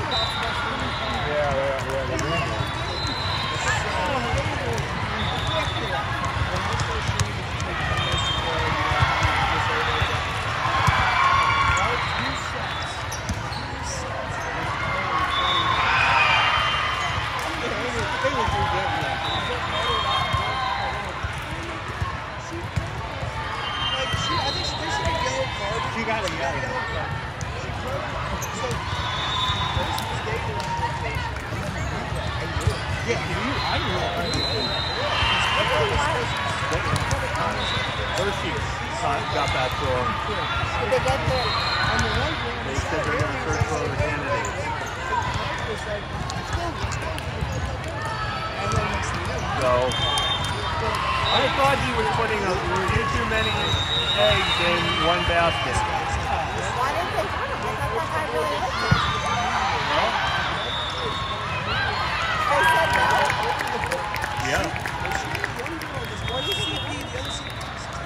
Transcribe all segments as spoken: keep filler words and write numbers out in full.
Got that for them. Did they get there? They said they're going to search for other candidates. So, I thought he was putting a few too many eggs in one basket. Why didn't they come? I thought that guy really liked it. They said no? Yeah. What do you see? The other C P?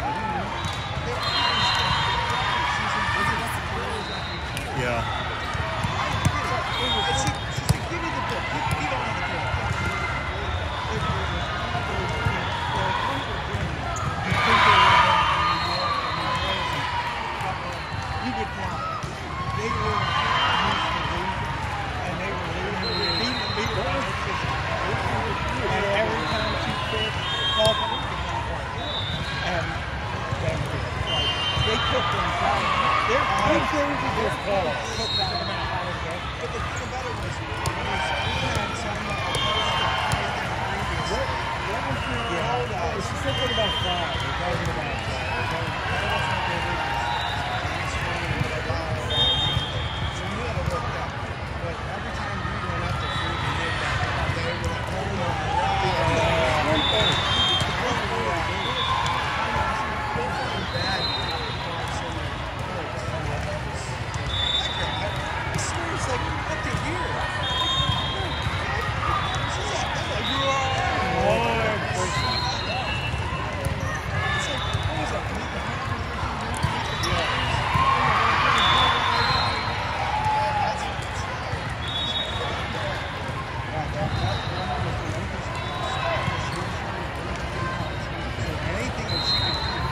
Yeah. She, she said, give me the book. You, you don't have the book. You get down. They were and they were beating me around. And every time she said, call them, and then they took them down. They're good things to just call. But the thing about it was, we had some What? What was your yeah. It's just something about five. We're talking about so we had to work out. But every time we went up to food, we did that. They were like, oh my God. One thing. Bad. It's like, what to hear? She's like, that's like, you are. Lord. It's like, what was that? So anything that she could do.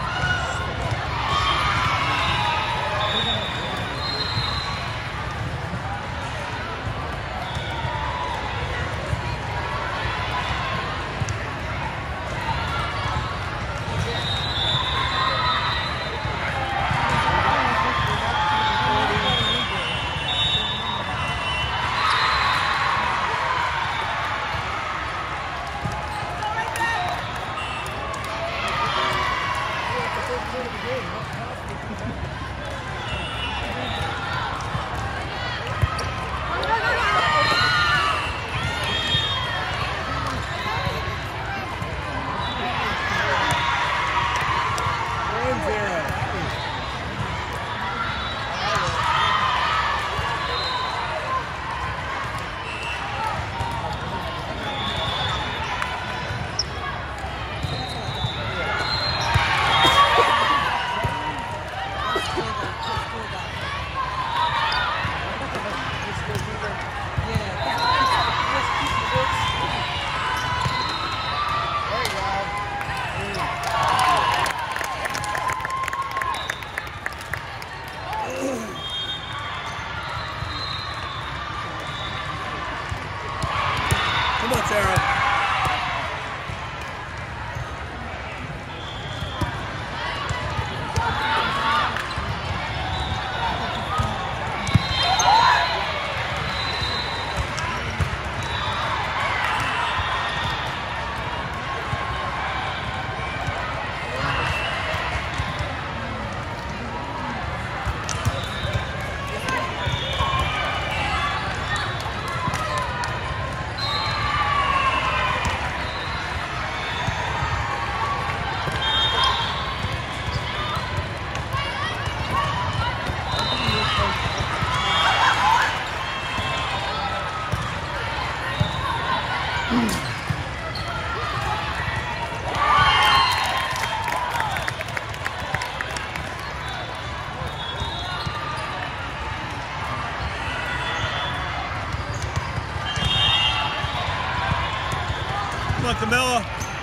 on, Camilla.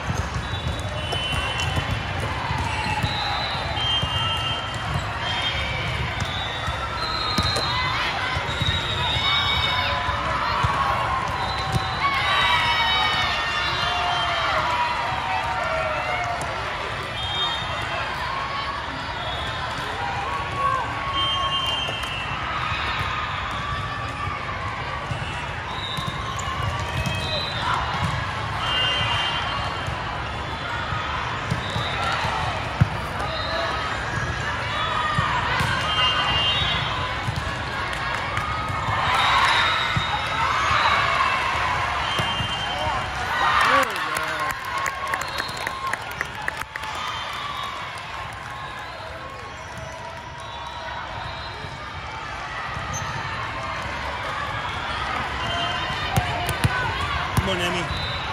Come on, Emmy.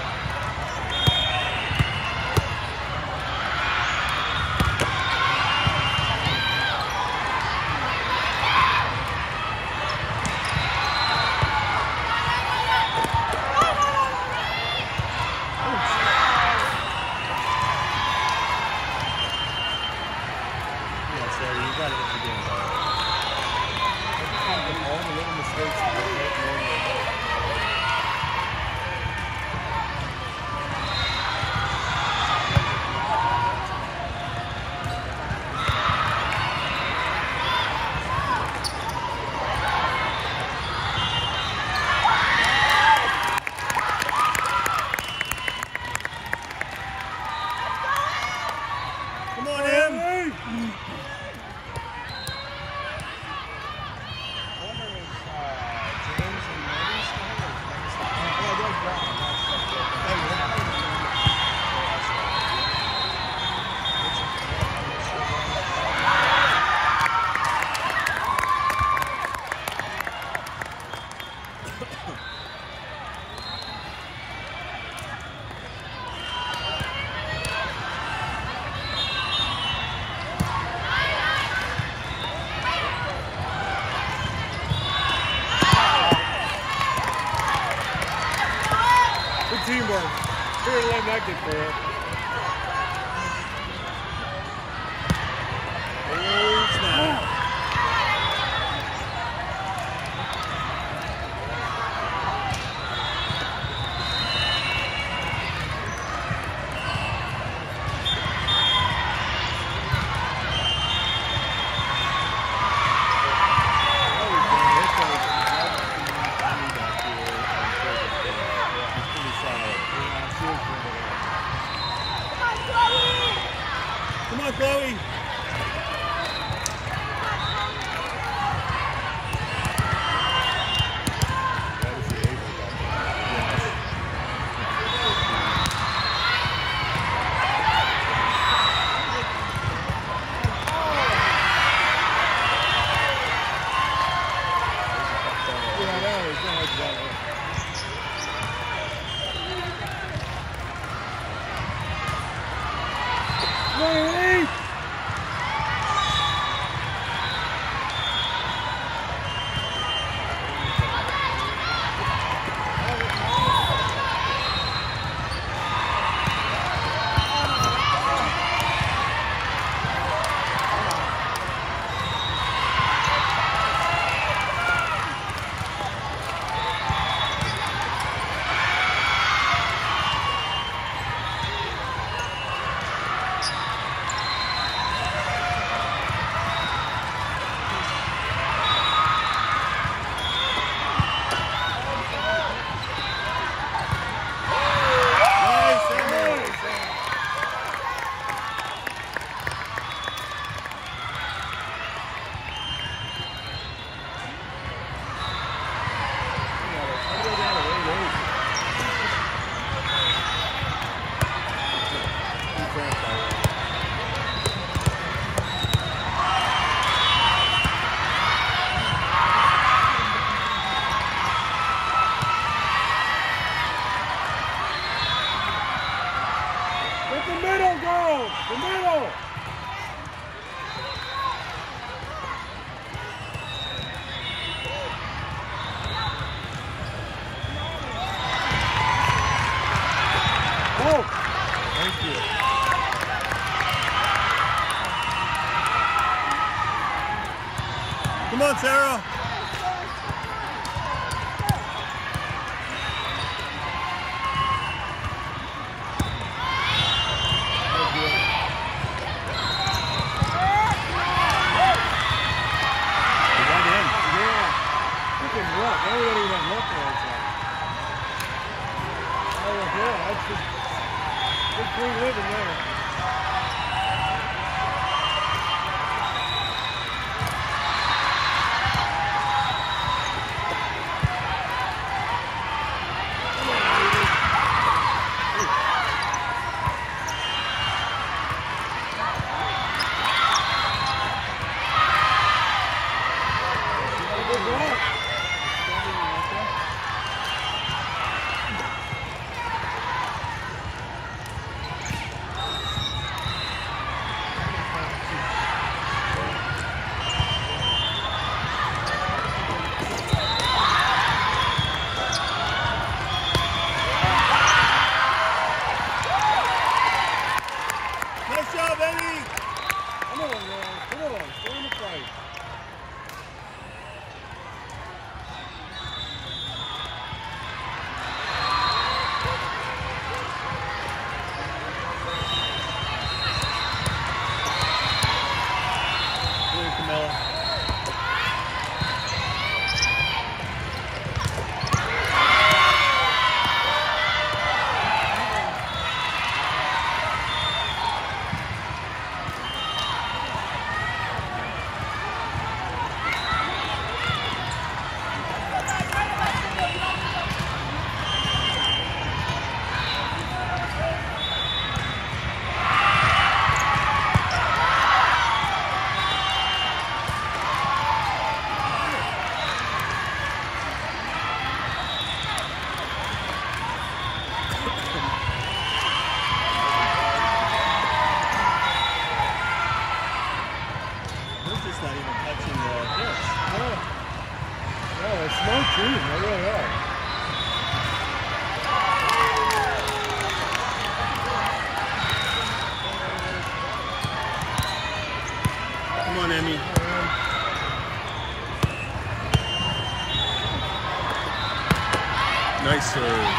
Teamwork. Very elected for it. Oh, snap. Come on, Chloe. The middle! Oh! Thank you. Come on, Sarah. Nice serve.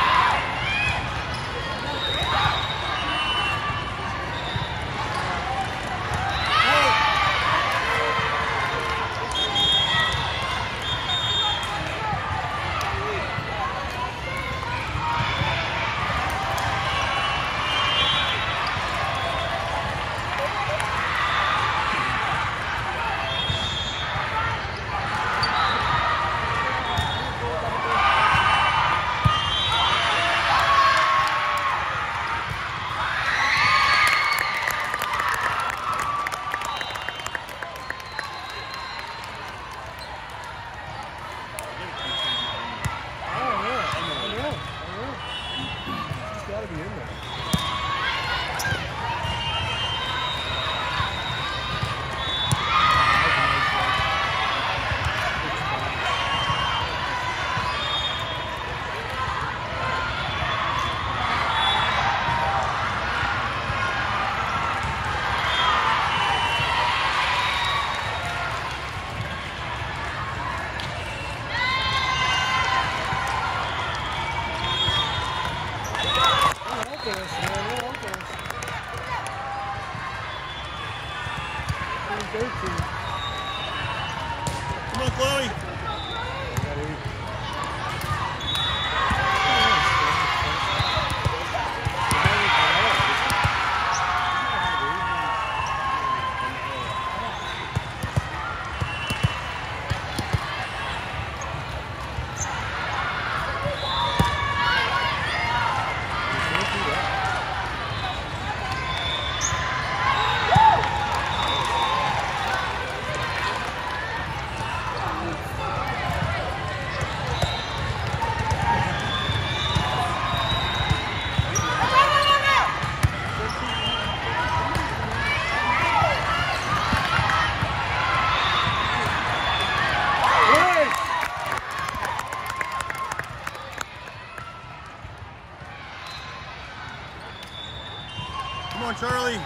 Come on, Charlie.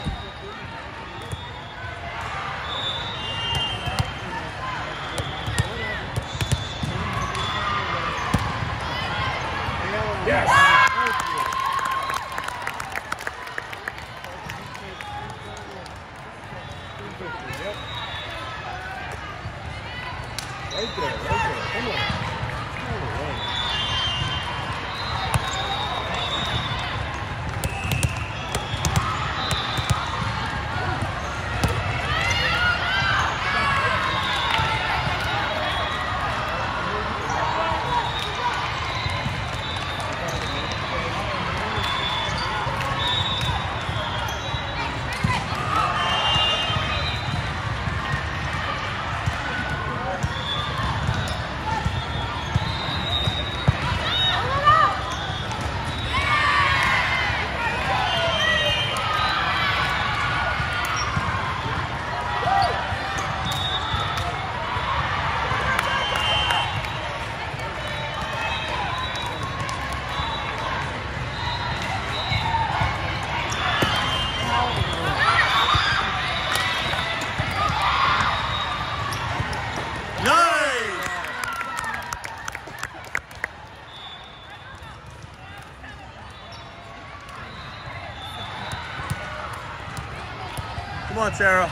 Yes. Right there, right there. Come on. Come on, Sarah.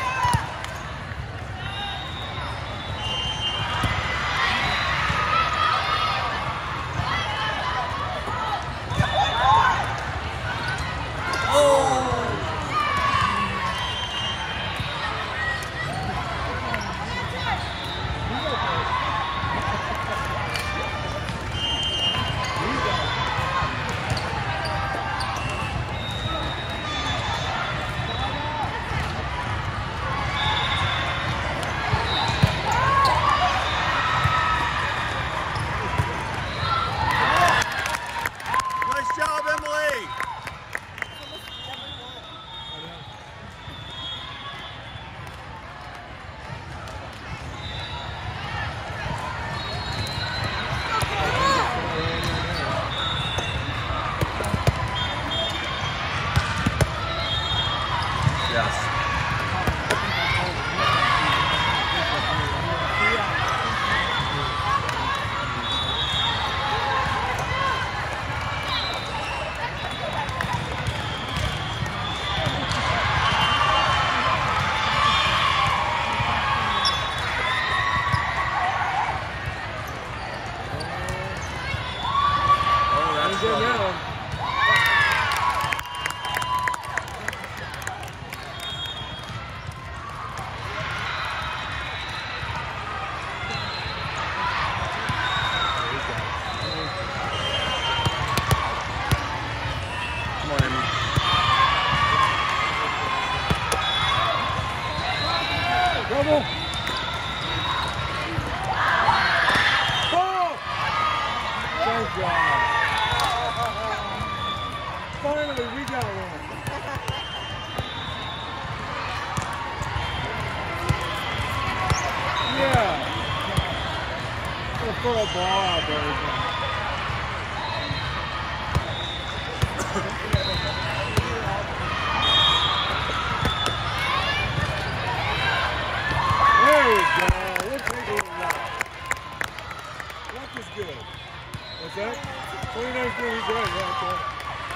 Finally, we got one. Yeah. Gonna throw a ball out there again. There we go. We'll take it now. Luck is good. What's that? twenty-nine thirty, he's right. Yeah, okay.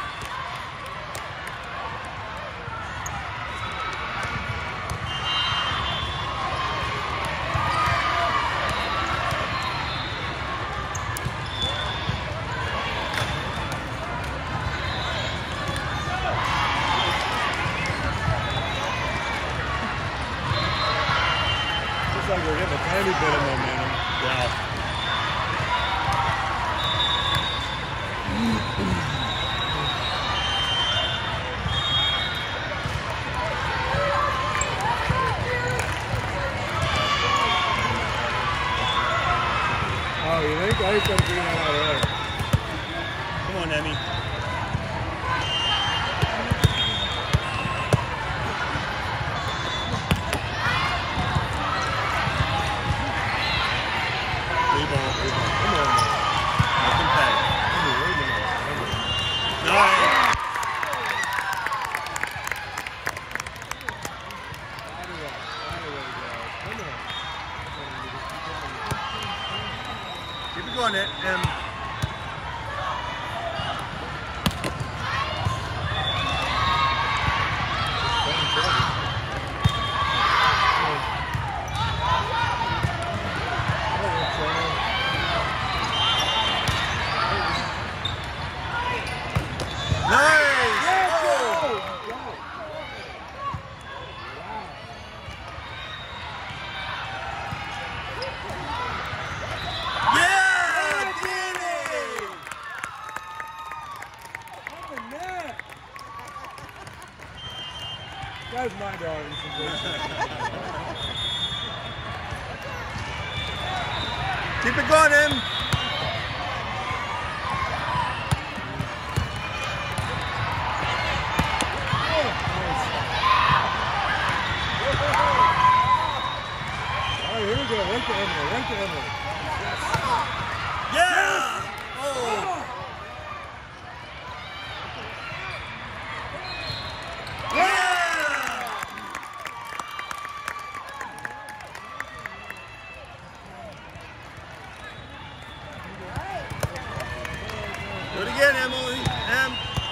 Like we're getting a tiny bit of momentum. Yeah. Oh, you think? I think I'm doing that all right. Come on, Emmy. it going, Em. That's my darling. Keep it going, Em. All right, here we go. Right to Emily. Right to Emily. Yeah! Oh! Do it again, Emily. Em.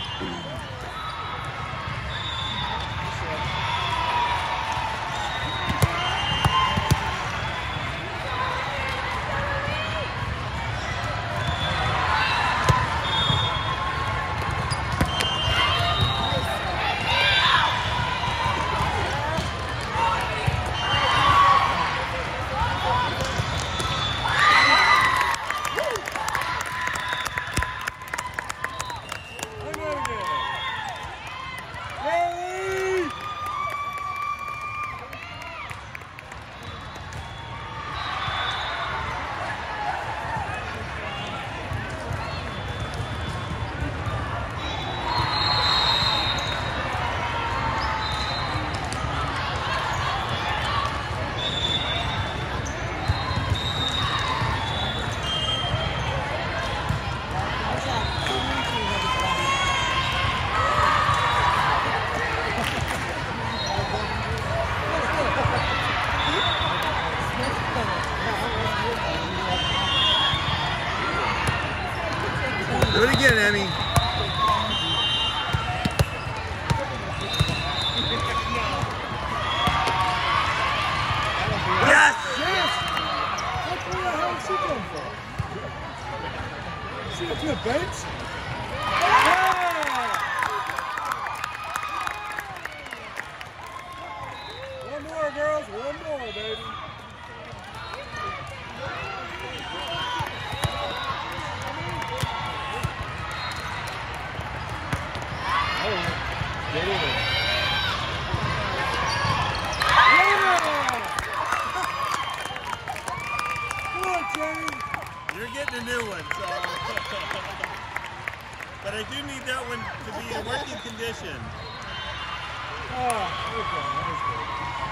Do it again, Emmy. Yes! Yes! What the hell did she come from? She went to the bench? Yeah! One more, girls. One more, baby. Get in it. You're getting a new one, so. But I do need that one to be in working condition. Oh, okay, that was good.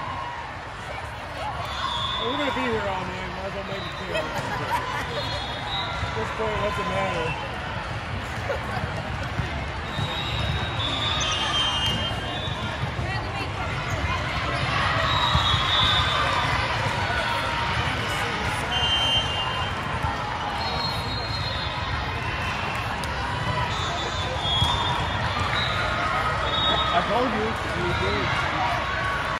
Well, we're gonna be here all night. Might as well make it clear. At this point, what's the matter? I told you, you did.